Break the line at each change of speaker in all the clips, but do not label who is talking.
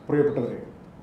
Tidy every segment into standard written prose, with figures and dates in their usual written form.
പ്രിയപ്പെട്ടവരെ,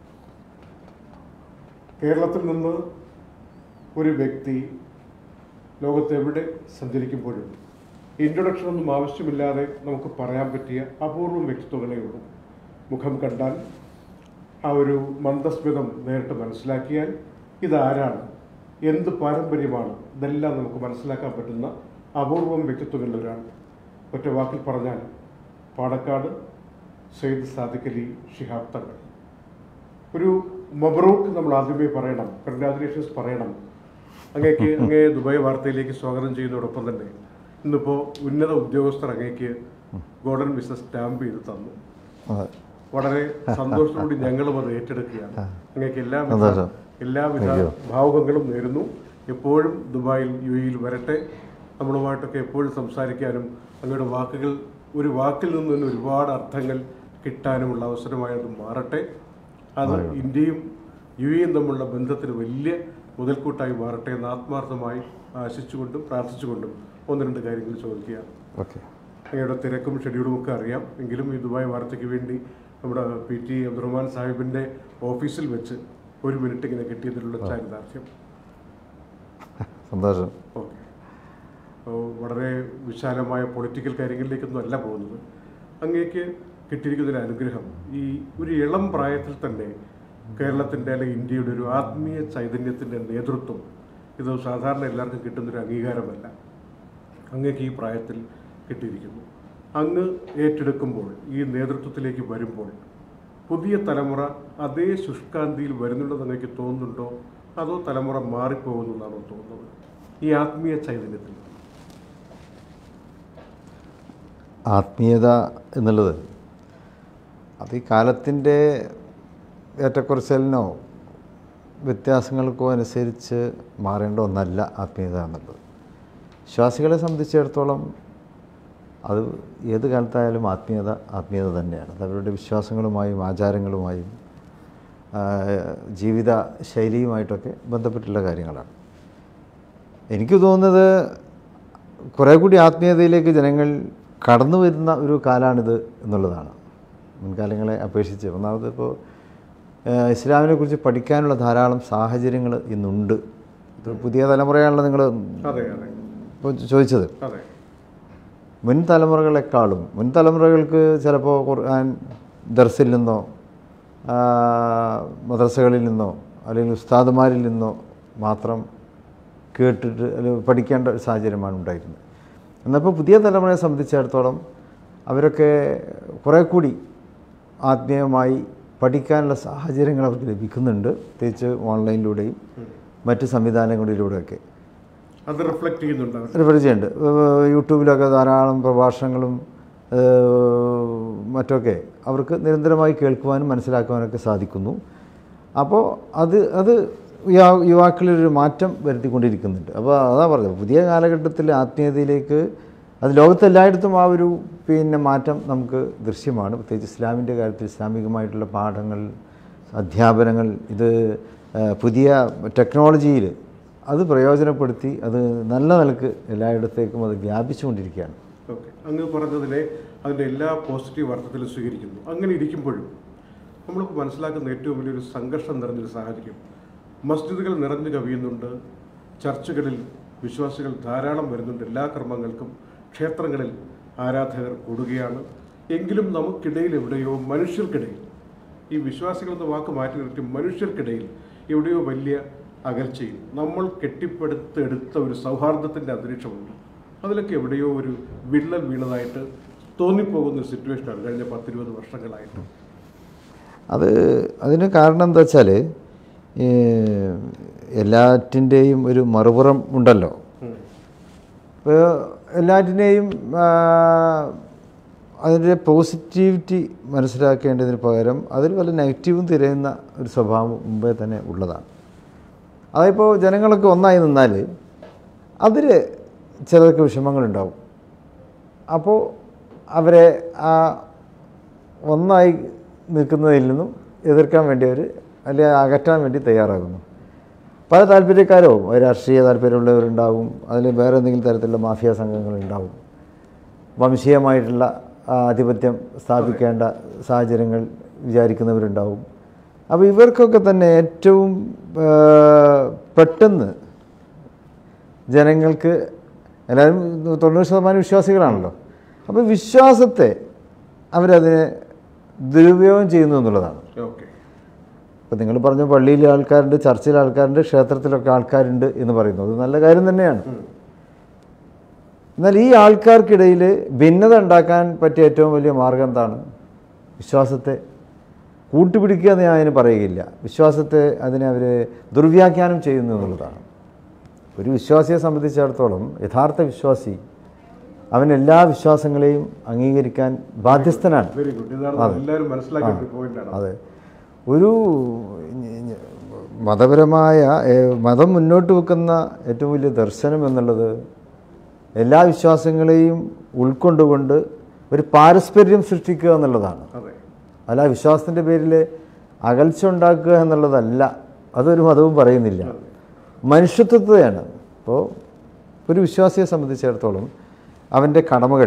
കേരളത്തിൽ നിന്ന് ഒരു വ്യക്തി ലോകത്തെവിടെ സഞ്ചരിക്കുമ്പോഴും ഇൻട്രൊഡക്ഷനൊന്നും ആവശ്യമില്ലാതെ നമുക്ക് പറയാൻ പറ്റിയ അപൂർവം വ്യക്തിത്വങ്ങളേ ഉള്ളൂ. മുഖം കണ്ടാൽ ആ ഒരു മന്ദസ്മിതം നേരിട്ട് മനസ്സിലാക്കിയാൽ ഇതാരാണ്, എന്ത് പാരമ്പര്യമാണ്, ഇതെല്ലാം നമുക്ക് മനസ്സിലാക്കാൻ പറ്റുന്ന അപൂർവം വ്യക്തിത്വങ്ങളിൽ ഒരാൾ. ഒറ്റ വാക്കിൽ പറഞ്ഞാൽ പാണക്കാട് സയ്യിദ് സാദിഖ് അലി ശിഹാബ് തങ്ങൾ. ഒരു മബ്രൂക്ക് നമ്മൾ ആദ്യമേ പറയണം, കൺഗ്രാജുലേഷൻസ് പറയണം. അങ്ങേ ദുബായ് വാർത്തയിലേക്ക് സ്വാഗതം ചെയ്യുന്നതോടൊപ്പം തന്നെ ഇന്നിപ്പോൾ ഉന്നത ഉദ്യോഗസ്ഥർ അങ്ങേക്ക് ഗോൾഡൻ വിസ സ്റ്റാമ്പ് ചെയ്ത് തന്നു. വളരെ സന്തോഷത്തോടെ ഞങ്ങളും അത് ഏറ്റെടുക്കുകയാണ്. അങ്ങേക്ക് എല്ലാവിധ ഭാവുകങ്ങളും നേരുന്നു. എപ്പോഴും ദുബായിൽ UAE വരട്ടെ. നമ്മളുമായിട്ടൊക്കെ എപ്പോഴും സംസാരിക്കാനും അങ്ങയുടെ വാക്കുകൾ ഒരു വാക്കിൽ നിന്ന് തന്നെ ഒരുപാട് അർത്ഥങ്ങൾ കിട്ടാനുമുള്ള അവസരമായി അത് മാറട്ടെ. അത് ഇന്ത്യയും UAE തമ്മിലുള്ള ബന്ധത്തിന് വലിയ മുതൽക്കൂട്ടായി മാറട്ടെ എന്ന് ആത്മാർത്ഥമായി ആശിച്ചുകൊണ്ടും പ്രാർത്ഥിച്ചുകൊണ്ടും ഒന്ന് രണ്ട് കാര്യങ്ങൾ ചോദിക്കുകയാണ്. അങ്ങയുടെ തിരക്കും ഷെഡ്യൂളും ഒക്കെ അറിയാം. എങ്കിലും ഈ ദുബായ് വാർത്തയ്ക്ക് വേണ്ടി നമ്മുടെ PT അബ്ദുറഹ്മാൻ സാഹിബിൻ്റെ ഓഫീസിൽ വെച്ച് ഒരു മിനിറ്റ് ഇങ്ങനെ കിട്ടിയതിലുള്ള ചാരിതാർത്ഥ്യം.
സന്തോഷം.
ഓക്കെ, വളരെ വിശാലമായ പൊളിറ്റിക്കൽ കാര്യങ്ങളിലേക്കൊന്നും അല്ല പോകുന്നത്. അങ്ങേക്ക് കിട്ടിയിരിക്കുന്നൊരു അനുഗ്രഹം ഈ ഒരു ഇളം പ്രായത്തിൽ തന്നെ കേരളത്തിൻ്റെ അല്ലെങ്കിൽ ഇന്ത്യയുടെ ഒരു ആത്മീയ ചൈതന്യത്തിൻ്റെ നേതൃത്വം, ഇത് സാധാരണ എല്ലാവർക്കും കിട്ടുന്നൊരു അംഗീകാരമല്ല. അങ്ങേക്ക് ഈ പ്രായത്തിൽ കിട്ടിയിരിക്കുന്നു. അങ്ങ് ഏറ്റെടുക്കുമ്പോൾ, ഈ നേതൃത്വത്തിലേക്ക് വരുമ്പോൾ പുതിയ തലമുറ അതേ ശുഷ്കാന്തിയിൽ വരുന്നുണ്ടെന്ന് അങ്ങേക്ക് തോന്നുന്നുണ്ടോ, അതോ തലമുറ മാറിപ്പോകുന്നു എന്നാണോ തോന്നുന്നത് ഈ ആത്മീയ ചൈതന്യത്തിൽ?
ആത്മീയത എന്നുള്ളത് അത് ഈ കാലത്തിൻ്റെ ഏറ്റക്കുറച്ചിലിനോ വ്യത്യാസങ്ങൾക്കോ അനുസരിച്ച് മാറേണ്ട ഒന്നല്ല ആത്മീയത എന്നുള്ളത്. വിശ്വാസികളെ സംബന്ധിച്ചിടത്തോളം അത് ഏത് കാലത്തായാലും ആത്മീയത തന്നെയാണ്. അത് അവരുടെ വിശ്വാസങ്ങളുമായും ആചാരങ്ങളുമായും ജീവിത ശൈലിയുമായിട്ടൊക്കെ ബന്ധപ്പെട്ടുള്ള കാര്യങ്ങളാണ്. എനിക്ക് തോന്നുന്നത് കുറേ കൂടി ആത്മീയതയിലേക്ക് ജനങ്ങൾ കടന്നു വരുന്ന ഒരു കാലമാണിത് എന്നുള്ളതാണ്, മുൻകാലങ്ങളെ അപേക്ഷിച്ച്. ഒന്നാമത് ഇപ്പോൾ ഇസ്ലാമിനെ കുറിച്ച് പഠിക്കാനുള്ള ധാരാളം സാഹചര്യങ്ങൾ ഇന്നുണ്ട്. ഇത് പുതിയ തലമുറയാണല്ലോ നിങ്ങൾ ഇപ്പോൾ ചോദിച്ചത്. മുൻ തലമുറകൾക്ക് ചിലപ്പോൾ ഖുർആൻ ദർസിൽ നിന്നോ മദ്രസകളിൽ നിന്നോ അല്ലെങ്കിൽ ഉസ്താദുമാരിൽ നിന്നോ മാത്രം കേട്ടിട്ട് അല്ലെങ്കിൽ പഠിക്കേണ്ട ഒരു സാഹചര്യമാണ് ഉണ്ടായിരുന്നത്. എന്നപ്പോൾ പുതിയ തലമുറയെ സംബന്ധിച്ചിടത്തോളം അവരൊക്കെ കുറേ കൂടി ആത്മീയമായി പഠിക്കാനുള്ള സാഹചര്യങ്ങൾ അവർക്ക് ലഭിക്കുന്നുണ്ട്, പ്രത്യേകിച്ച് ഓൺലൈനിലൂടെയും മറ്റ് സംവിധാനങ്ങളിലൂടെയൊക്കെ.
അത് റിഫ്ലക്റ്റ്
ചെയ്യുന്നുണ്ട്. യൂട്യൂബിലൊക്കെ ധാരാളം പ്രഭാഷണങ്ങളും മറ്റൊക്കെ അവർക്ക് നിരന്തരമായി കേൾക്കുവാനും മനസ്സിലാക്കുവാനൊക്കെ സാധിക്കുന്നു. അപ്പോൾ അത് യുവാക്കളിലൊരു മാറ്റം വരുത്തിക്കൊണ്ടിരിക്കുന്നുണ്ട്. അപ്പോൾ അതാ പറഞ്ഞത്, പുതിയ കാലഘട്ടത്തിൽ ആത്മീയതയിലേക്ക് അത് ലോകത്തെല്ലായിടത്തും ആ ഒരു മാറ്റം നമുക്ക് ദൃശ്യമാണ്. പ്രത്യേകിച്ച് ഇസ്ലാമിൻ്റെ കാര്യത്തിൽ ഇസ്ലാമികമായിട്ടുള്ള പാഠങ്ങൾ, അധ്യാപനങ്ങൾ, ഇത് പുതിയ ടെക്നോളജിയിൽ അത് പ്രയോജനപ്പെടുത്തി അത് നല്ല നിലക്ക് എല്ലായിടത്തേക്കും അത് വ്യാപിച്ചുകൊണ്ടിരിക്കുകയാണ്.
ഓക്കെ, അങ്ങ് പറഞ്ഞതിലെ അതിൻ്റെ എല്ലാ പോസിറ്റീവ് അർത്ഥത്തിലും സ്വീകരിക്കുന്നു. അങ്ങനെ ഇരിക്കുമ്പോഴും നമ്മൾക്ക് മനസ്സിലാക്കുന്ന ഏറ്റവും വലിയൊരു സംഘർഷം നിറഞ്ഞൊരു സാഹചര്യം, മസ്ജിദുകൾ നിറഞ്ഞു കവിയുന്നുണ്ട്, ചർച്ചുകളിൽ വിശ്വാസികൾ ധാരാളം വരുന്നുണ്ട്, എല്ലാ കർമ്മങ്ങൾക്കും ക്ഷേത്രങ്ങളിൽ ആരാധകർ കൂടുകയാണ്. എങ്കിലും നമുക്കിടയിൽ എവിടെയോ മനുഷ്യർക്കിടയിൽ, ഈ വിശ്വാസികളെന്ന വാക്ക് മാറ്റി നിർത്തി മനുഷ്യർക്കിടയിൽ എവിടെയോ വലിയ അകൽച്ചയും നമ്മൾ കെട്ടിപ്പടുത്തെടുത്ത ഒരു സൗഹാർദ്ദത്തിൻ്റെ അന്തരീക്ഷമുണ്ട്. അതിലൊക്കെ എവിടെയോ ഒരു വിള്ളൽ വീണതായിട്ട് തോന്നിപ്പോകുന്നൊരു സിറ്റുവേഷനാണ് കഴിഞ്ഞ 10-20 വർഷങ്ങളായിട്ട്.
അതിന് കാരണം എന്താ വെച്ചാൽ എല്ലാറ്റിൻ്റെയും ഒരു മറുപുറം ഉണ്ടല്ലോ. ഇപ്പോൾ എല്ലാറ്റിനെയും അതിൻ്റെ പോസിറ്റിവിറ്റി മനസ്സിലാക്കേണ്ടതിന് പകരം അതിൽ വല്ല നെഗറ്റീവും തിരയുന്ന ഒരു സ്വഭാവം മുമ്പേ തന്നെ ഉള്ളതാണ്. അതിപ്പോൾ ജനങ്ങളൊക്കെ ഒന്നായി നിന്നാൽ അതിൽ ചിലർക്ക് വിഷമങ്ങളുണ്ടാവും. അപ്പോൾ അവരെ ആ ഒന്നായി നിൽക്കുന്നതിൽ നിന്നും എതിർക്കാൻ വേണ്ടി അവർ അല്ലെങ്കിൽ അകറ്റാൻ വേണ്ടി തയ്യാറാകുന്നു. പല താല്പര്യക്കാരും രാഷ്ട്രീയ താല്പര്യമുള്ളവരുണ്ടാകും, അതിൽ വേറെ എന്തെങ്കിലും തരത്തിലുള്ള മാഫിയ സംഘങ്ങളുണ്ടാവും, വംശീയമായിട്ടുള്ള ആധിപത്യം സ്ഥാപിക്കേണ്ട സാഹചര്യങ്ങൾ വിചാരിക്കുന്നവരുണ്ടാവും. അപ്പോൾ ഇവർക്കൊക്കെ തന്നെ ഏറ്റവും പെട്ടെന്ന് ജനങ്ങൾക്ക് എല്ലാവരും 90% വിശ്വാസികളാണല്ലോ. അപ്പോൾ വിശ്വാസത്തെ അവരതിനെ ദുരുപയോഗം ചെയ്യുന്നു എന്നുള്ളതാണ്. ഇപ്പോൾ നിങ്ങൾ പറഞ്ഞ പള്ളിയിലെ ആൾക്കാരുണ്ട്, ചർച്ചിലെ ആൾക്കാരുണ്ട്, ക്ഷേത്രത്തിലൊക്കെ ആൾക്കാരുണ്ട് എന്ന് പറയുന്നു. അത് നല്ല കാര്യം തന്നെയാണ്. എന്നാൽ ഈ ആൾക്കാർക്കിടയിൽ ഭിന്നത ഉണ്ടാക്കാൻ പറ്റിയ ഏറ്റവും വലിയ മാർഗം എന്താണ്? വിശ്വാസത്തെ കൂട്ടുപിടിക്കുക എന്ന് ഞാൻ അതിന് പറയുകയില്ല. വിശ്വാസത്തെ അതിനെ അവർ ദുർവ്യാഖ്യാനം ചെയ്യുന്നു എന്നുള്ളതാണ്. ഒരു വിശ്വാസിയെ സംബന്ധിച്ചിടത്തോളം യഥാർത്ഥ വിശ്വാസി അവൻ എല്ലാ വിശ്വാസങ്ങളെയും അംഗീകരിക്കാൻ ബാധ്യസ്ഥനാണ്. അതെ, ഒരു മതപരമായ മതം മുന്നോട്ട് വെക്കുന്ന ഏറ്റവും വലിയ ദർശനം എന്നുള്ളത് എല്ലാ വിശ്വാസങ്ങളെയും ഉൾക്കൊണ്ടുകൊണ്ട് ഒരു പാരസ്പര്യം സൃഷ്ടിക്കുക എന്നുള്ളതാണ്. അല്ല വിശ്വാസത്തിൻ്റെ പേരിൽ അകൽച്ച ഉണ്ടാക്കുക എന്നുള്ളതല്ല. അതൊരു മതവും പറയുന്നില്ല. മനുഷ്യത്വത്തെയാണ്. അപ്പോൾ ഒരു വിശ്വാസിയെ സംബന്ധിച്ചിടത്തോളം അവൻ്റെ കടമകൾ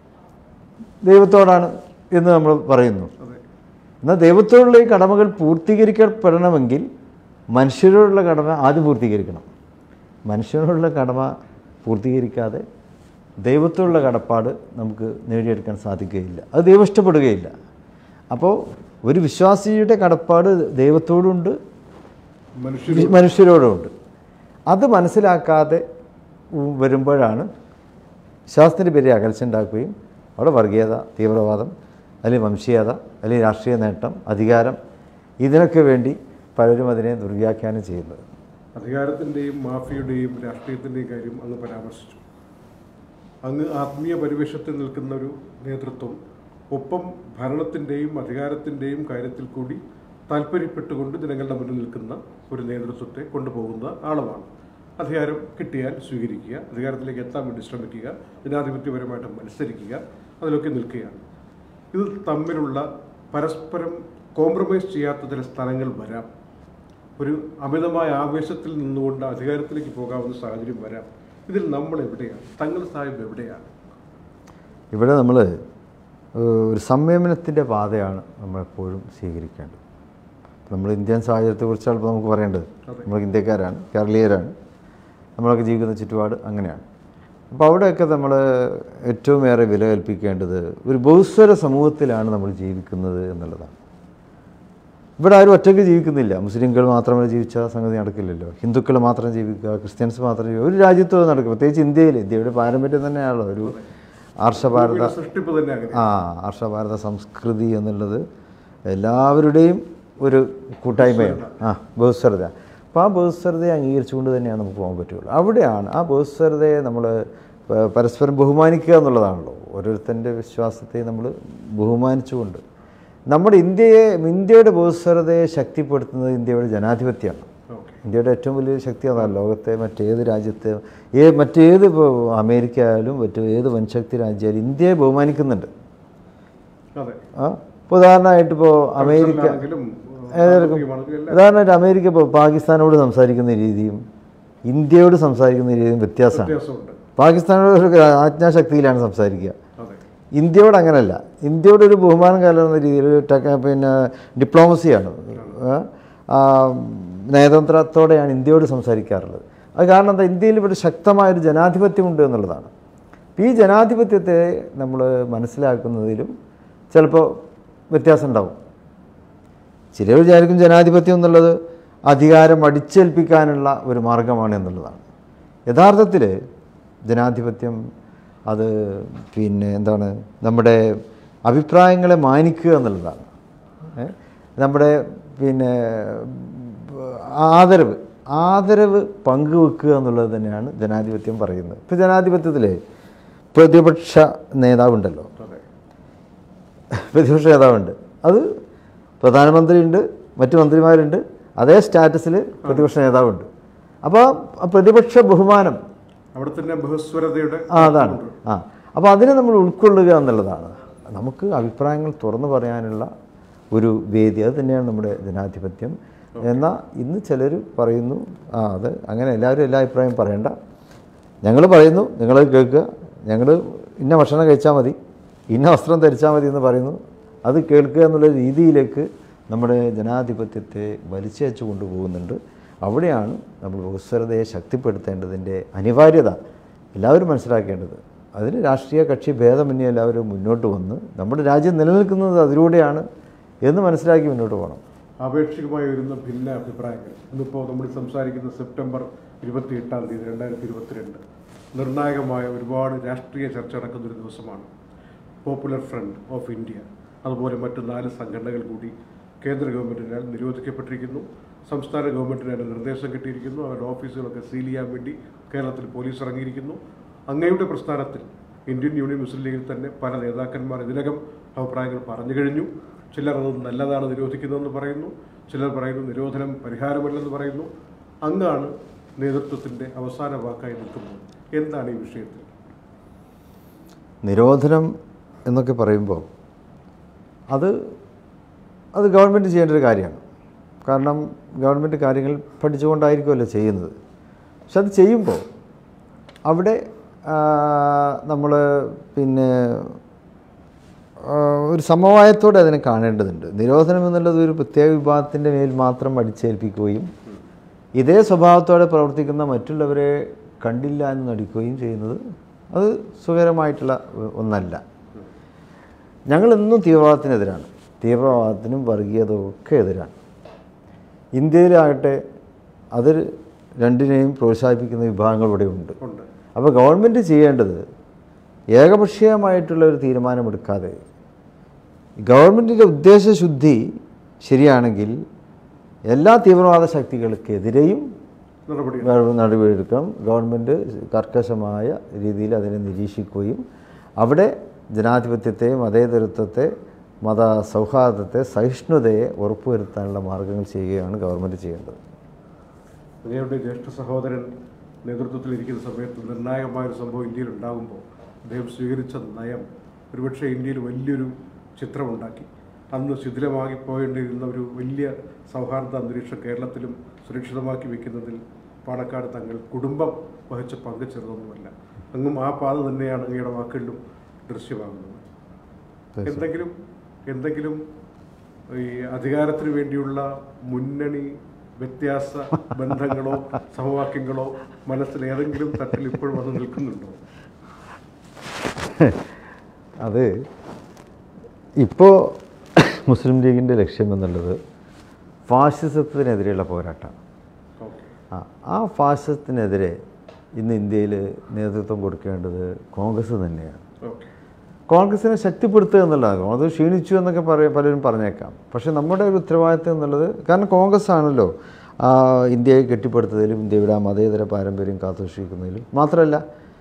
ദൈവത്തോടാണ് എന്ന് നമ്മൾ പറയുന്നു. എന്നാൽ ദൈവത്തോടുള്ള ഈ കടമകൾ പൂർത്തീകരിക്കപ്പെടണമെങ്കിൽ മനുഷ്യരോടുള്ള കടമ ആദ്യം പൂർത്തീകരിക്കണം. മനുഷ്യരോടുള്ള കടമ പൂർത്തീകരിക്കാതെ ദൈവത്തോടുള്ള കടപ്പാട് നമുക്ക് നേടിയെടുക്കാൻ സാധിക്കുകയില്ല. അത് ദൈവം ഇഷ്ടപ്പെടുകയില്ല. അപ്പോൾ ഒരു വിശ്വാസിയുടെ കടപ്പാട് ദൈവത്തോടുണ്ട്, മനുഷ്യരോടുമുണ്ട്. അത് മനസ്സിലാക്കാതെ വരുമ്പോഴാണ് വിശ്വാസത്തിൻ്റെ പേരിൽ അകൽച്ച ഉണ്ടാക്കുകയും അവിടെ വർഗീയത, തീവ്രവാദം, അല്ലെങ്കിൽ വംശീയത, അല്ലെങ്കിൽ രാഷ്ട്രീയ നേട്ടം, അധികാരം, ഇതിനൊക്കെ വേണ്ടി പലരും അതിനെ ദുർവ്യാഖ്യാനം ചെയ്യുന്നത്.
അധികാരത്തിൻ്റെയും മാഫിയുടെയും രാഷ്ട്രീയത്തിൻ്റെയും കാര്യം അങ്ങ് പരാമർശിച്ചു. അങ്ങ് ആത്മീയ പരിവേഷത്തിൽ നിൽക്കുന്ന ഒരു നേതൃത്വം, ഒപ്പം ഭരണത്തിൻ്റെയും അധികാരത്തിൻ്റെയും കാര്യത്തിൽ കൂടി താല്പര്യപ്പെട്ടുകൊണ്ട് ജനങ്ങളുടെ മുന്നിൽ നിൽക്കുന്ന ഒരു നേതൃത്വത്തെ കൊണ്ടുപോകുന്ന ആളുമാണ്. അധികാരം കിട്ടിയാൽ സ്വീകരിക്കുക, അധികാരത്തിലേക്ക് എത്താൻ വേണ്ടി ശ്രമിക്കുക, ജനാധിപത്യപരമായിട്ട് മത്സരിക്കുക, അതിലൊക്കെ നിൽക്കുകയാണ്. ഇത് തമ്മിലുള്ള പരസ്പരം കോംപ്രമൈസ് ചെയ്യാത്ത ചില സ്ഥലങ്ങൾ വരാം. ഒരു അമിതമായ ആവേശത്തിൽ നിന്നുകൊണ്ട് അധികാരത്തിലേക്ക് പോകാവുന്ന സാഹചര്യം വരാം. ഇതിൽ നമ്മൾ എവിടെയാണ്? തങ്ങൾ സാഹിബ് എവിടെയാണ്?
ഇവിടെ നമ്മൾ ഒരു സംയമനത്തിൻ്റെ പാതയാണ് നമ്മളെപ്പോഴും സ്വീകരിക്കേണ്ടത്. നമ്മൾ ഇന്ത്യൻ സാഹചര്യത്തെക്കുറിച്ചാണ് ഇപ്പോൾ നമുക്ക് പറയേണ്ടത്. നമ്മൾ ഇന്ത്യക്കാരാണ്, കേരളീയരാണ്, നമ്മളൊക്കെ ജീവിക്കുന്ന ചുറ്റുപാട് അങ്ങനെയാണ്. അപ്പോൾ അവിടെയൊക്കെ നമ്മൾ ഏറ്റവും ഏറെ വില കൽപ്പിക്കേണ്ടത് ഒരു ബഹുസ്വര സമൂഹത്തിലാണ് നമ്മൾ ജീവിക്കുന്നത് എന്നുള്ളതാണ്. ഇവിടെ ആരും ഒറ്റയ്ക്ക് ജീവിക്കുന്നില്ല. മുസ്ലിംകൾ മാത്രമേ ജീവിച്ചാൽ സംഗതി നടക്കില്ലല്ലോ. ഹിന്ദുക്കൾ മാത്രം ജീവിക്കുക, ക്രിസ്ത്യൻസ് മാത്രം ജീവിക്കുക, ഒരു രാജ്യത്തും നടക്കും. പ്രത്യേകിച്ച് ഇന്ത്യയുടെ പാരമ്പര്യം തന്നെയാണല്ലോ ഒരു ആർഷഭാരത സംസ്കൃതി എന്നുള്ളത് എല്ലാവരുടെയും ഒരു കൂട്ടായ്മയാണ്. ബഹുസ്വരത. അപ്പോൾ ആ ബഹുസ്വരതയെ അംഗീകരിച്ചുകൊണ്ട് തന്നെയാണ് നമുക്ക് പോകാൻ പറ്റുള്ളൂ. അവിടെയാണ് ആ ബഹുസ്വരതയെ നമ്മൾ പരസ്പരം ബഹുമാനിക്കുക എന്നുള്ളതാണല്ലോ. ഓരോരുത്തൻ്റെ വിശ്വാസത്തെ നമ്മൾ ബഹുമാനിച്ചുകൊണ്ട് നമ്മുടെ ഇന്ത്യയുടെ ബഹുസ്വരതയെ ശക്തിപ്പെടുത്തുന്നത് ഇന്ത്യയുടെ ജനാധിപത്യമാണ്. ഇന്ത്യയുടെ ഏറ്റവും വലിയ ശക്തി അതാണ്. ലോകത്തെ മറ്റേത് രാജ്യത്തെ മറ്റേത് ഇപ്പോൾ അമേരിക്ക ആയാലും മറ്റേത് വൻശക്തി രാജ്യമായാലും ഇന്ത്യയെ ബഹുമാനിക്കുന്നുണ്ട്. ഇപ്പോൾ ഉദാഹരണമായിട്ട് ഇപ്പോൾ ഉദാഹരണമായിട്ട് അമേരിക്ക ഇപ്പോൾ പാകിസ്ഥാനോട് സംസാരിക്കുന്ന രീതിയും ഇന്ത്യയോട് സംസാരിക്കുന്ന രീതിയും വ്യത്യാസമാണ്. പാകിസ്ഥാനോട് ഒരു ആജ്ഞാശക്തിയിലാണ് സംസാരിക്കുക. ഇന്ത്യയോട് അങ്ങനെയല്ല. ഇന്ത്യയോട് ഒരു ബഹുമാനം കലർന്ന രീതിയിൽ ഡിപ്ലോമസിയാണ്, നയതന്ത്രത്തോടെയാണ് ഇന്ത്യയോട് സംസാരിക്കാറുള്ളത്. അത് കാരണം എന്താ? ഇന്ത്യയിൽ ഇവിടെ ശക്തമായൊരു ജനാധിപത്യമുണ്ട് എന്നുള്ളതാണ്. ഈ ജനാധിപത്യത്തെ നമ്മൾ മനസ്സിലാക്കുന്നതിലും ചിലപ്പോൾ വ്യത്യാസം ഉണ്ടാവും. ചിലർ വിചാരിക്കും ജനാധിപത്യം എന്നുള്ളത് അധികാരം അടിച്ചേൽപ്പിക്കാനുള്ള ഒരു മാർഗമാണ് എന്നുള്ളതാണ്. യഥാർത്ഥത്തിൽ ജനാധിപത്യം അത് എന്താണ്, നമ്മുടെ അഭിപ്രായങ്ങളെ മാനിക്കുക എന്നുള്ളതാണ്. നമ്മുടെ ആദരവ് പങ്കുവെക്കുക എന്നുള്ളത് തന്നെയാണ് ജനാധിപത്യം പറയുന്നത്. ഇപ്പോൾ ജനാധിപത്യത്തിൽ പ്രതിപക്ഷ നേതാവുണ്ടല്ലോ, പ്രതിപക്ഷ നേതാവുണ്ട്, അത് പ്രധാനമന്ത്രിയുണ്ട്, മറ്റു മന്ത്രിമാരുണ്ട്, അതേ സ്റ്റാറ്റസിൽ പ്രതിപക്ഷ നേതാവുണ്ട്. അപ്പോൾ ആ പ്രതിപക്ഷ ബഹുമാനം
അവിടെ തന്നെ ബഹുസ്വരതയുടെ
അതാണ്. അപ്പോൾ അതിനെ നമ്മൾ ഉൾക്കൊള്ളുക എന്നുള്ളതാണ്. നമുക്ക് അഭിപ്രായങ്ങൾ തുറന്നു പറയാനുള്ള ഒരു വേദി, അത് തന്നെയാണ് നമ്മുടെ ജനാധിപത്യം. എന്നാൽ ഇന്ന് ചിലർ പറയുന്നു അത് അങ്ങനെ എല്ലാവരും എല്ലാ അഭിപ്രായം പറയണ്ട, ഞങ്ങൾ പറയുന്നു നിങ്ങളത് കേൾക്കുക, ഞങ്ങൾ ഇന്ന ഭക്ഷണം കഴിച്ചാൽ മതി, ഇന്ന വസ്ത്രം ധരിച്ചാൽ മതി എന്ന് പറയുന്നു. അത് കേൾക്കുക എന്നുള്ള രീതിയിലേക്ക് നമ്മുടെ ജനാധിപത്യത്തെ വലിച്ചയച്ചു കൊണ്ടുപോകുന്നുണ്ട്. അവിടെയാണ് നമ്മൾ ബഹുസ്വരതയെ ശക്തിപ്പെടുത്തേണ്ടതിൻ്റെ അനിവാര്യത എല്ലാവരും മനസ്സിലാക്കേണ്ടത്. അതിന് രാഷ്ട്രീയ കക്ഷി ഭേദമന്യേ എല്ലാവരും മുന്നോട്ട് വന്ന് നമ്മുടെ രാജ്യം നിലനിൽക്കുന്നത് അതിലൂടെയാണ് എന്ന് മനസ്സിലാക്കി മുന്നോട്ട് പോകണം.
ആപേക്ഷികമായി വരുന്ന ഭിന്ന അഭിപ്രായങ്ങൾ ഇന്നിപ്പോൾ നമ്മൾ സംസാരിക്കുന്ന സെപ്റ്റംബർ 28 2022 നിർണായകമായ ഒരുപാട് രാഷ്ട്രീയ ചർച്ച നടക്കുന്നൊരു ദിവസമാണ്. പോപ്പുലർ ഫ്രണ്ട് ഓഫ് ഇന്ത്യ അതുപോലെ മറ്റ് 4 സംഘടനകൾ കൂടി കേന്ദ്ര ഗവൺമെൻറ്റിനാൽ നിരോധിക്കപ്പെട്ടിരിക്കുന്നു. സംസ്ഥാന ഗവൺമെൻറ്റിന് അതിന് നിർദ്ദേശം കിട്ടിയിരിക്കുന്നു. അവരുടെ ഓഫീസുകളൊക്കെ സീൽ ചെയ്യാൻ വേണ്ടി കേരളത്തിൽ പോലീസ് ഇറങ്ങിയിരിക്കുന്നു. അങ്ങയുടെ പ്രസ്ഥാനത്തിൽ ഇന്ത്യൻ യൂണിയൻ മുസ്ലിം ലീഗിൽ തന്നെ പല നേതാക്കന്മാർ ഇതിനകം അഭിപ്രായങ്ങൾ പറഞ്ഞു കഴിഞ്ഞു. ചിലർ അത് നല്ലതാണ് നിരോധിക്കുന്നതെന്ന് പറയുന്നു, ചിലർ പറയുന്നു നിരോധനം പരിഹാരമല്ലെന്ന് പറയുന്നു. അങ്ങാണ് നേതൃത്വത്തിൻ്റെ അവസാന വാക്കായി നിൽക്കുന്നത്. എന്താണ് ഈ വിഷയത്തിൽ?
നിരോധനം എന്നൊക്കെ പറയുമ്പോൾ അത് ഗവൺമെൻറ് ചെയ്യേണ്ട ഒരു കാര്യമാണ്. കാരണം ഗവൺമെൻറ് കാര്യങ്ങൾ പഠിച്ചുകൊണ്ടായിരിക്കുമല്ലോ ചെയ്യുന്നത്. പക്ഷെ അത് ചെയ്യുമ്പോൾ അവിടെ നമ്മൾ ഒരു സമവായത്തോടെ അതിനെ കാണേണ്ടതുണ്ട്. നിരോധനം എന്നുള്ളത് ഒരു പ്രത്യേക വിഭാഗത്തിൻ്റെ മേൽ മാത്രം അടിച്ചേൽപ്പിക്കുകയും ഇതേ സ്വഭാവത്തോടെ പ്രവർത്തിക്കുന്ന മറ്റുള്ളവരെ കണ്ടില്ല എന്ന് നടിക്കുകയും ചെയ്യുന്നത് അത് സുഖകരമായിട്ടുള്ള ഒന്നല്ല. ഞങ്ങളെന്നും തീവ്രവാദത്തിനെതിരാണ്. തീവ്രവാദത്തിനും വർഗീയതയൊക്കെ എതിരാണ്. ഇന്ത്യയിലാകട്ടെ അത് രണ്ടിനെയും പ്രോത്സാഹിപ്പിക്കുന്ന വിഭാഗങ്ങൾ ഇവിടെ ഉണ്ട്. അപ്പോൾ ഗവൺമെൻറ് ചെയ്യേണ്ടത് ഏകപക്ഷീയമായിട്ടുള്ള ഒരു തീരുമാനമെടുക്കാതെ ഗവൺമെൻറ്റിൻ്റെ ഉദ്ദേശശുദ്ധി ശരിയാണെങ്കിൽ എല്ലാ തീവ്രവാദ ശക്തികൾക്കെതിരെയും നടപടിയെടുക്കണം. ഗവൺമെൻറ് കർക്കശമായ രീതിയിൽ അതിനെ നിരീക്ഷിക്കുകയും അവിടെ ജനാധിപത്യത്തെ, മതേതരത്വത്തെ, മത സൗഹാർദ്ദത്തെ, സഹിഷ്ണുതയെ ഉറപ്പുവരുത്താനുള്ള മാർഗ്ഗങ്ങൾ ചെയ്യുകയാണ് ഗവൺമെൻറ് ചെയ്യേണ്ടത്.
അങ്ങയുടെ ജ്യേഷ്ഠ സഹോദരൻ നേതൃത്വത്തിലിരിക്കുന്ന സമയത്ത് നിർണായകമായൊരു സംഭവം ഇന്ത്യയിൽ ഉണ്ടാകുമ്പോൾ അദ്ദേഹം സ്വീകരിച്ച നയം ഒരുപക്ഷെ ഇന്ത്യയിൽ വലിയൊരു ചിത്രമുണ്ടാക്കി. അന്ന് ശിഥിലമാക്കി പോകേണ്ടിയിരുന്ന ഒരു വലിയ സൗഹാർദ്ദ അന്തരീക്ഷം കേരളത്തിലും സുരക്ഷിതമാക്കി വെക്കുന്നതിൽ പാണക്കാട് തങ്ങൾ കുടുംബം വഹിച്ച പങ്ക് ചെറുതൊന്നുമല്ല. അങ്ങും ആ പാത തന്നെയാണ് അങ്ങയുടെ വാക്കുകളിലും ദൃശ്യമാകുന്നത്. എന്തെങ്കിലും ഈ അധികാരത്തിന് വേണ്ടിയുള്ള മുന്നണി വ്യത്യാസ ബന്ധങ്ങളോ സമവാക്യങ്ങളോ മനസ്സിൽ ഏതെങ്കിലും തട്ടിൽ ഇപ്പോഴും വന്ന് നിൽക്കുന്നുണ്ടോ?
അത് ഇപ്പോൾ മുസ്ലിം ലീഗിൻ്റെ ലക്ഷ്യം എന്നുള്ളത് ഫാഷിസത്തിനെതിരെയുള്ള പോരാട്ടമാണ്. ആ ഫാഷിസത്തിനെതിരെ ഇന്ന് ഇന്ത്യയിൽ നേതൃത്വം കൊടുക്കേണ്ടത് കോൺഗ്രസ് തന്നെയാണ്. കോൺഗ്രസിനെ ശക്തിപ്പെടുത്തുക എന്നുള്ളതാണ്. അത് ക്ഷീണിച്ചു എന്നൊക്കെ പലരും പറഞ്ഞേക്കാം. പക്ഷേ നമ്മുടെ ഒരു ഉത്തരവാദിത്വം എന്നുള്ളത്, കാരണം കോൺഗ്രസ് ആണല്ലോ ഇന്ത്യയെ കെട്ടിപ്പടുത്തതിലും ഇന്ത്യയുടെ മതേതര പാരമ്പര്യം കാത്തുസൂക്ഷിക്കുന്നതിലും മാത്രമല്ല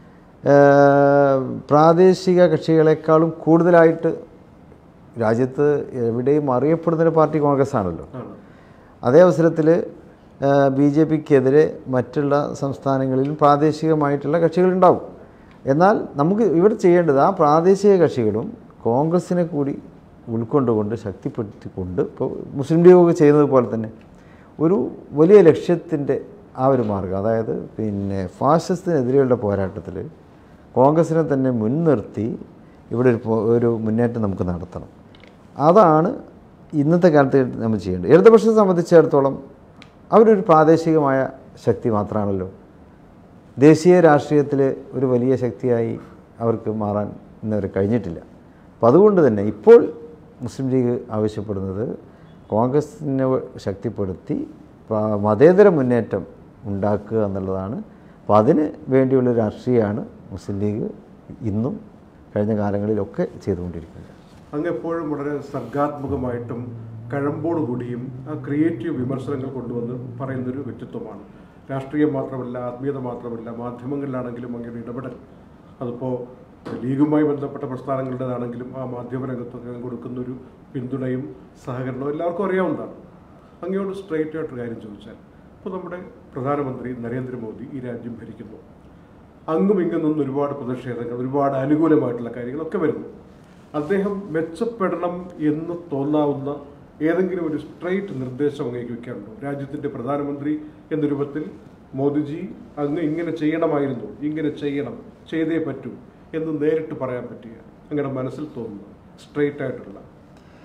പ്രാദേശിക കക്ഷികളെക്കാളും കൂടുതലായിട്ട് രാജ്യത്ത് എവിടെയും അറിയപ്പെടുന്നൊരു പാർട്ടി കോൺഗ്രസ് ആണല്ലോ. അതേ അവസരത്തിൽ BJPക്കെതിരെ മറ്റുള്ള സംസ്ഥാനങ്ങളിലും പ്രാദേശികമായിട്ടുള്ള കക്ഷികളുണ്ടാവും. എന്നാൽ നമുക്ക് ഇവിടെ ചെയ്യേണ്ടത് ആ പ്രാദേശിക കക്ഷികളും കോൺഗ്രസിനെ കൂടി ഉൾക്കൊണ്ടുകൊണ്ട് ശക്തിപ്പെടുത്തിക്കൊണ്ട് ഇപ്പോൾ മുസ്ലിം ലീഗൊക്കെ ചെയ്യുന്നത് പോലെ തന്നെ ഒരു വലിയ ലക്ഷ്യത്തിൻ്റെ ആ ഒരു മാർഗ്ഗം, അതായത് ഫാഷിസത്തിനെതിരെയുള്ള പോരാട്ടത്തിൽ കോൺഗ്രസിനെ തന്നെ മുൻനിർത്തി ഇവിടെ ഒരു മുന്നേറ്റം നമുക്ക് നടത്തണം. അതാണ് ഇന്നത്തെ കാലത്ത് നമ്മൾ ചെയ്യേണ്ടത്. ഇടതുപക്ഷത്തെ സംബന്ധിച്ചിടത്തോളം അവരൊരു പ്രാദേശികമായ ശക്തി മാത്രമാണല്ലോ. ദേശീയ രാഷ്ട്രീയത്തിൽ ഒരു വലിയ ശക്തിയായി അവർക്ക് മാറാൻ ഇന്നവരെ കഴിഞ്ഞിട്ടില്ല. അപ്പോൾ അതുകൊണ്ട് തന്നെ ഇപ്പോൾ മുസ്ലിം ലീഗ് ആവശ്യപ്പെടുന്നത് കോൺഗ്രസിനെ ശക്തിപ്പെടുത്തി മതേതര മുന്നേറ്റം ഉണ്ടാക്കുക എന്നുള്ളതാണ്. അപ്പോൾ അതിന് വേണ്ടിയുള്ള രാഷ്ട്രീയമാണ് മുസ്ലിം ലീഗ് ഇന്നും കഴിഞ്ഞ കാലങ്ങളിലൊക്കെ ചെയ്തുകൊണ്ടിരിക്കുന്നത്.
അങ്ങെപ്പോഴും വളരെ സർഗാത്മകമായിട്ടും കഴമ്പോടുകൂടിയും ആ ക്രിയേറ്റീവ് വിമർശനങ്ങൾ കൊണ്ടുവന്ന് പറയുന്നൊരു വ്യക്തിത്വമാണ്. രാഷ്ട്രീയം മാത്രമല്ല, ആത്മീയത മാത്രമല്ല, മാധ്യമങ്ങളിലാണെങ്കിലും അങ്ങനെ ഇടപെടൽ, അതിപ്പോൾ ലീഗുമായി ബന്ധപ്പെട്ട പ്രസ്ഥാനങ്ങളുടേതാണെങ്കിലും ആ മാധ്യമരംഗത്തൊക്കെ കൊടുക്കുന്നൊരു പിന്തുണയും സഹകരണവും എല്ലാവർക്കും അറിയാവുന്നതാണ്. അങ്ങയോട് സ്ട്രെയിറ്റ് ആയിട്ടൊരു കാര്യം ചോദിച്ചാൽ, ഇപ്പോൾ നമ്മുടെ പ്രധാനമന്ത്രി നരേന്ദ്രമോദി ഈ രാജ്യം ഭരിക്കുന്നു. അങ്ങും ഇങ്ങും നിന്ന് ഒരുപാട് പ്രതിഷേധങ്ങൾ, ഒരുപാട് അനുകൂലമായിട്ടുള്ള കാര്യങ്ങളൊക്കെ വരുന്നു. അദ്ദേഹം മെച്ചപ്പെടണം എന്ന് തോന്നാവുന്ന ഏതെങ്കിലും ഒരു സ്ട്രെയിറ്റ് നിർദ്ദേശം അങ്ങേക്ക് വയ്ക്കാറുണ്ടോ? രാജ്യത്തിൻ്റെ പ്രധാനമന്ത്രി എന്ന രൂപത്തിൽ മോദിജി അങ്ങ് ഇങ്ങനെ ചെയ്യണമായിരുന്നു, ഇങ്ങനെ ചെയ്യണം, ചെയ്തേ പറ്റൂ എന്ന് നേരിട്ട് പറയാൻ പറ്റിയ അങ്ങയുടെ മനസ്സിൽ തോന്നുന്നു സ്ട്രെയിറ്റ് ആയിട്ടുള്ള?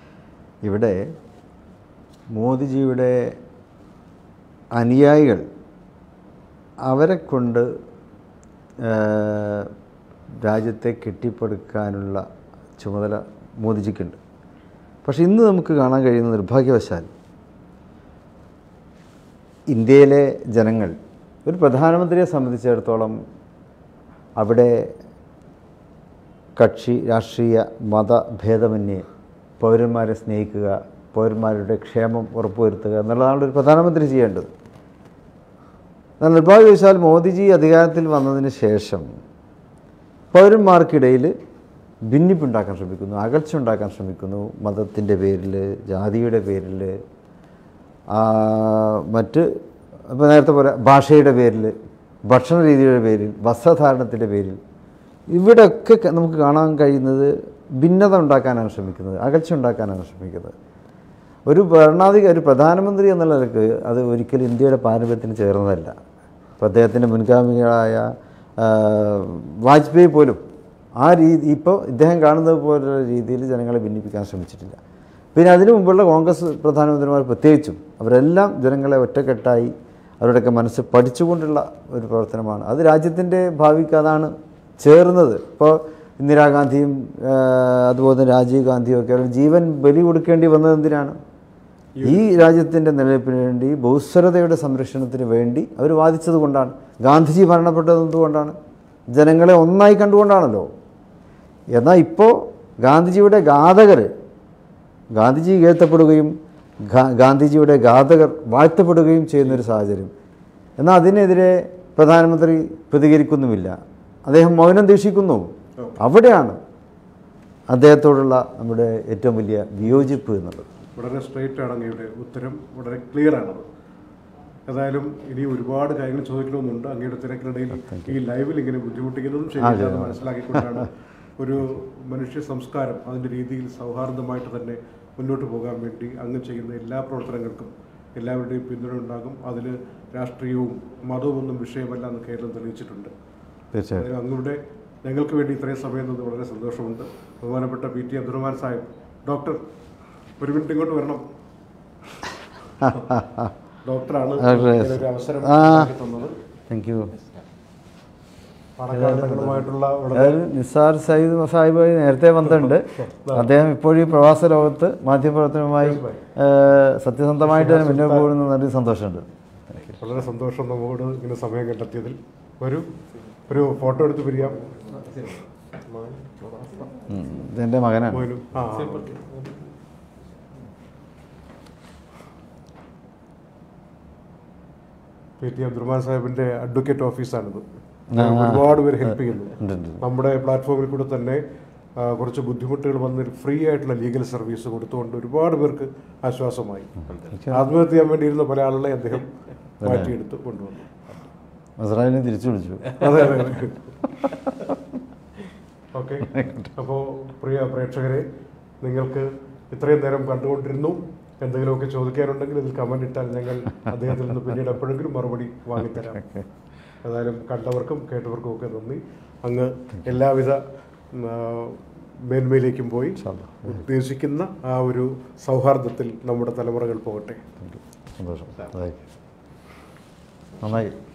ഇവിടെ മോദിജിയുടെ അനുയായികൾ അവരെ കൊണ്ട് രാജ്യത്തെ കെട്ടിപ്പടുക്കാനുള്ള ചുമതല മോദിജിക്കുണ്ട്. പക്ഷേ ഇന്ന് നമുക്ക് കാണാൻ കഴിയുന്ന നിർഭാഗ്യവശാൽ ഇന്ത്യയിലെ ജനങ്ങൾ ഒരു പ്രധാനമന്ത്രിയെ സംബന്ധിച്ചിടത്തോളം അവിടെ കക്ഷി രാഷ്ട്രീയ മതഭേദമന്യേ പൗരന്മാരെ സ്നേഹിക്കുക, പൗരന്മാരുടെ ക്ഷേമം ഉറപ്പുവരുത്തുക എന്നുള്ളതാണ് ഒരു പ്രധാനമന്ത്രി ചെയ്യേണ്ടത്. എന്നാൽ നിർഭാഗ്യവശാൽ മോദിജി അധികാരത്തിൽ വന്നതിന് ശേഷം പൗരന്മാർക്കിടയിൽ ഭിന്നിപ്പുണ്ടാക്കാൻ ശ്രമിക്കുന്നു, അകൽച്ച ഉണ്ടാക്കാൻ ശ്രമിക്കുന്നു. മതത്തിൻ്റെ പേരിൽ, ജാതിയുടെ പേരിൽ, മറ്റ് ഇപ്പോൾ നേരത്തെ പോലെ ഭാഷയുടെ പേരിൽ, ഭക്ഷണ രീതിയുടെ പേരിൽ, വസ്ത്രധാരണത്തിൻ്റെ പേരിൽ, ഇവിടെയൊക്കെ നമുക്ക് കാണാൻ കഴിയുന്നത് ഭിന്നത ഉണ്ടാക്കാനാണ് ശ്രമിക്കുന്നത്, അകൽച്ച ഉണ്ടാക്കാനാണ് ശ്രമിക്കുന്നത്. ഒരു പ്രധാനമന്ത്രി എന്നുള്ള നിലക്ക് അത് ഒരിക്കലും ഇന്ത്യയുടെ പാരമ്പര്യത്തിന് ചേർന്നതല്ല. ഇപ്പോൾ അദ്ദേഹത്തിൻ്റെ മുൻഗാമികളായ വാജ്പേയി പോലും ആ ഇപ്പോൾ ഇദ്ദേഹം കാണുന്നത് പോലുള്ള രീതിയിൽ ജനങ്ങളെ ഭിന്നിപ്പിക്കാൻ ശ്രമിച്ചിട്ടില്ല. പിന്നെ അതിനു മുമ്പുള്ള കോൺഗ്രസ് പ്രധാനമന്ത്രിമാർ പ്രത്യേകിച്ചും അവരെല്ലാം ജനങ്ങളെ ഒറ്റക്കെട്ടായി അവരുടെയൊക്കെ മനസ്സ് പഠിച്ചുകൊണ്ടുള്ള ഒരു പ്രവർത്തനമാണ്. അത് രാജ്യത്തിൻ്റെ ഭാവിക്ക് അതാണ് ചേർന്നത്. ഇപ്പോൾ ഇന്ദിരാഗാന്ധിയും അതുപോലെ തന്നെ രാജീവ് ഗാന്ധിയും ഒക്കെ അവർ ജീവൻ ബലി കൊടുക്കേണ്ടി വന്നത് എന്തിനാണ്? ഈ രാജ്യത്തിൻ്റെ നിലനിൽപ്പിന് വേണ്ടി, ബഹുസ്വരതയുടെ സംരക്ഷണത്തിന് വേണ്ടി അവർ വാദിച്ചത് കൊണ്ടാണ്. ഗാന്ധിജി മരണപ്പെട്ടത് എന്തുകൊണ്ടാണ്? ജനങ്ങളെ ഒന്നായി കണ്ടുകൊണ്ടാണല്ലോ. എന്നാൽ ഇപ്പോൾ ഗാന്ധിജിയുടെ ഘാതകർ, ഗാന്ധിജി കേൾത്തപ്പെടുകയും ഗാന്ധിജിയുടെ ഘാതകർ വാഴ്ത്തപ്പെടുകയും ചെയ്യുന്നൊരു സാഹചര്യം. എന്നാൽ അതിനെതിരെ പ്രധാനമന്ത്രി പ്രതികരിക്കുന്നുമില്ല, അദ്ദേഹം മൗനം ദീക്ഷിക്കുന്നു. അവിടെയാണ് അദ്ദേഹത്തോടുള്ള നമ്മുടെ ഏറ്റവും വലിയ വിയോജിപ്പ് എന്നുള്ളത്.
വളരെ സ്ട്രെയിറ്റ് ആണ് അങ്ങയുടെ ഉത്തരം, വളരെ ക്ലിയർ ആണത്. ഏതായാലും ഇനി ഒരുപാട് കാര്യങ്ങൾ ചോദിക്കണമെന്നുണ്ട്. അങ്ങയുടെ തിരക്കിനിടയിൽ ഈ ലൈവിൽ ഇങ്ങനെ ബുദ്ധിമുട്ടിക്കുന്നതും ശരിയല്ലാതെ മനസ്സിലാക്കിക്കൊണ്ടാണ് ഒരു മനുഷ്യ സംസ്കാരം അതിൻ്റെ രീതിയിൽ സൗഹാർദ്ദമായിട്ട് തന്നെ മുന്നോട്ട് പോകാൻ വേണ്ടി അങ്ങ് ചെയ്യുന്ന എല്ലാ പ്രവർത്തനങ്ങൾക്കും എല്ലാവരുടെയും പിന്തുണ ഉണ്ടാകും. അതിൽ രാഷ്ട്രീയവും മതവും ഒന്നും വിഷയമല്ല എന്ന് കേരളം തെളിയിച്ചിട്ടുണ്ട്.
തീർച്ചയായും
അങ്ങയുടെ ഞങ്ങൾക്ക് വേണ്ടി ഇത്രയും സമയം തന്നത് വളരെ സന്തോഷമുണ്ട്. ബഹുമാനപ്പെട്ട PT അബ്ദുറഹ്മാൻ സാഹിബ്, ഡോക്ടർ ഒരു മിനിറ്റ് ഇങ്ങോട്ട് വരണം. ഡോക്ടറാണ് ഒരു അവസരം തന്നത്.
Thank you.
പാണക്കാട്ടുമായിട്ടുള്ള
നിസാർ സാഹിബ് നേരത്തെ വന്നിട്ടുണ്ട്. അദ്ദേഹം ഇപ്പോഴും ഈ പ്രവാസ ലോകത്ത് മാധ്യമപ്രവർത്തനവുമായി സത്യസന്ധമായിട്ട് തന്നെ മുന്നോട്ട് പോകുന്ന സന്തോഷമുണ്ട്.
വളരെ സന്തോഷം നമ്മോട് ഇങ്ങനെ സമയം കണ്ടെത്തിയതിൽ. ഒരു ഫോട്ടോ എടുത്ത് പിരിയാം.
ഇതെൻ്റെ മകനാണ്.
PT അബ്ദുറഹ്മാൻ സാഹിബിൻ്റെ അഡ്വക്കേറ്റ് ഓഫീസാണിത്. ഒരുപാട് പേര് ഹെൽപ്പ് ചെയ്യുന്നു. നമ്മുടെ പ്ലാറ്റ്ഫോമിൽ കൂടെ തന്നെ കുറച്ച് ബുദ്ധിമുട്ടുകൾ വന്ന് ഫ്രീ ആയിട്ടുള്ള ലീഗൽ സർവീസ് കൊടുത്തുകൊണ്ട് ഒരുപാട് പേർക്ക് ആശ്വാസമായി. ആത്മഹത്യ ചെയ്യാൻ വേണ്ടിയിരുന്ന പല ആളുകളെ അദ്ദേഹം മാറ്റിയെടുത്ത് കൊണ്ടുവന്നു.
ഇസ്രായേലിനെ തിരിച്ചു വിളിച്ചു.
അതെ അതെ. ഓക്കെ. അപ്പോൾ പ്രിയ പ്രേക്ഷകരെ, നിങ്ങൾക്ക് ഇത്രയും നേരം കണ്ടുകൊണ്ടിരുന്നു. എന്തെങ്കിലുമൊക്കെ ചോദിക്കാനുണ്ടെങ്കിൽ ഇതിൽ കമൻ്റ് ഇട്ടാൽ ഞങ്ങൾ അദ്ദേഹത്തിൽ നിന്ന് പിന്നീട് എപ്പോഴെങ്കിലും മറുപടി വാങ്ങിത്തരാം. ഏതായാലും കണ്ടവർക്കും കേട്ടവർക്കും ഒക്കെ നന്ദി. അങ്ങ് എല്ലാവിധ മേന്മയിലേക്കും പോയി ഉദ്ദേശിക്കുന്ന ആ ഒരു സൗഹാർദ്ദത്തിൽ നമ്മുടെ തലമുറകൾ പോകട്ടെ.
സന്തോഷം. നന്നായി.